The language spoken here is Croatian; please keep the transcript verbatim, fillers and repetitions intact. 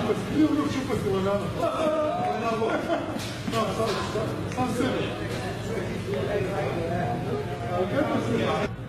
čupasti, nije ono čupasti lagano. No, sam, sam, sam sebe. A kako se...